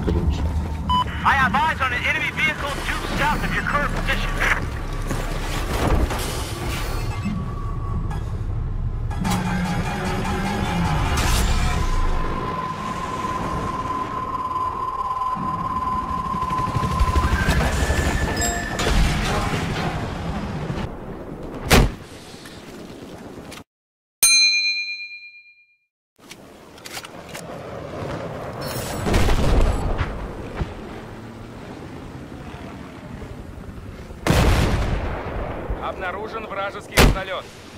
I have eyes on an enemy vehicle due south of your current position. Обнаружен вражеский вертолет.